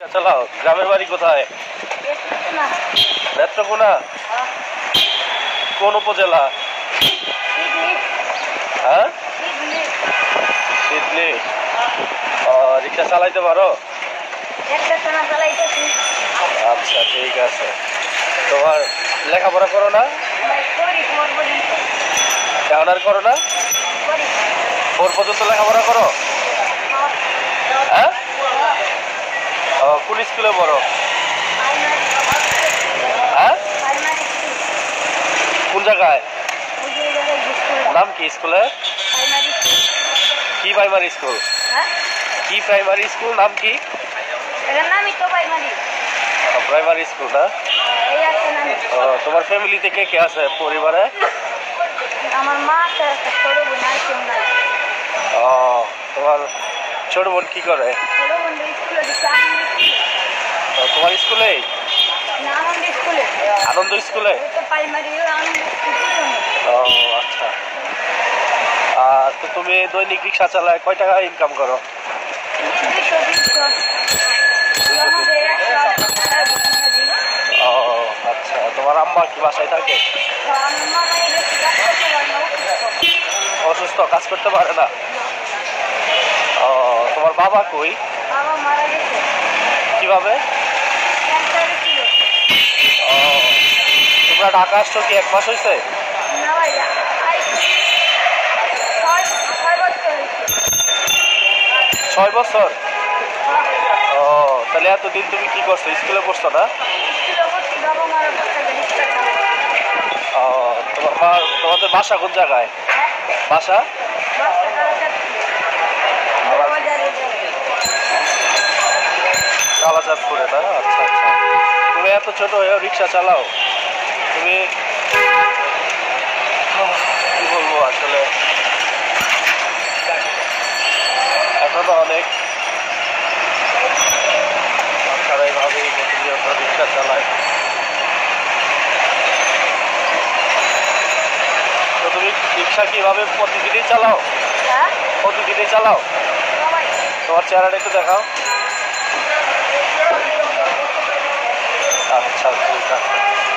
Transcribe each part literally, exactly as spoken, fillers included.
চালাও। গ্রামের বাড়ি কোথায়? নেত্রকোনা। কোন উপজেলা? হ্যাঁ, সিডনি। রিক্সা চালাইতে পারো? আচ্ছা, ঠিক আছে। তোমার লেখাপড়া করো না? এখন আর করো না? ফোর পর্যন্ত লেখাপড়া করো? হ্যাঁ, কোন স্কুলে পড়ো? হ্যাঁ, কোন জায়গায়? নাম কি স্কুলে? কি প্রাইমারি স্কুল? কি প্রাইমারি স্কুল নাম কি? প্রাইমারি স্কুল না? তোমার ফ্যামিলিতে কে কে আছে পরিবারে? আমার মা আছে, একটা ছোট বোন আছে। ও, তোমার ছোট বোন কি করে? ছোট বোন স্কুলে দিচ্ছে, আনন্দ স্কুলে। তোমার স্কুলে? না, আনন্দ স্কুলে। আনন্দ স্কুলে? তো প্রাইমারি আনন্দ স্কুলে। ও আচ্ছা। আর তো তুমি দৈনিক রিক্সা চালায় কয় টাকা ইনকাম করো? দুইশো তিনশো। ও আচ্ছা। তোমার আম্মা কি বাসায় থাকে? অসুস্থ, কাজ করতে পারে না? ও, তোমার বাবা কই? বাবা মারা গেছে। কিভাবে? ক্যান্সারে ছিল। ও, তোমরা ঢাকা আসছো কি এক মাস হয়েছে? না ভাই, আইছি ছয় ছয় বছর হয়েছে। ছয় বছর? ও, তাহলে এতদিন তুমি কি করছো? স্কুলে পড়ছো না? স্কুলে পড়ছি, বাবা মারা গেছে। ও, তোমার মা, তোমাদের বাসা কোন জায়গায়? বাসা? কালাচাঁদপুরে না? আচ্ছা আচ্ছা। তুমি এত ছোট হয়েও রিক্সা চালাও? তুমি কি বলবো আসলে, এখনো অনেক সরকার এইভাবেই প্রতিনিয়ত রিক্সা চালায়। তো তুমি রিক্সা কিভাবে প্রতিদিনই চালাও? প্রতিদিনই চালাও? তোমার চেহারাটা একটু দেখাও। আচ্ছা, ঠিক আছে।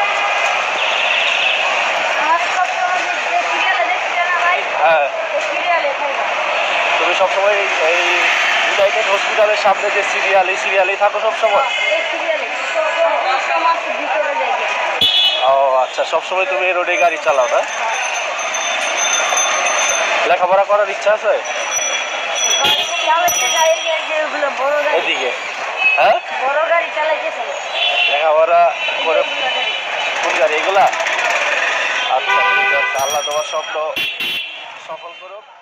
হ্যাঁ, তুমি সবসময় এই ইউনাইটেড হসপিটালের সামনে যে সিরিয়াল, এই সিরিয়ালেই থাকো সবসময়? ও আচ্ছা, সবসময় তুমি এই রোডে গাড়ি চালাও না? লেখাপড়া করার ইচ্ছা আছে? এদিকে হ্যাঁ, বড় গাড়ি চালাইতেছে। লেখাপড়া করে কোন গাড়ি এগুলা? আচ্ছা, ঠিক আছে। আল্লাহ তোমার স্বপ্ন সফল করুক।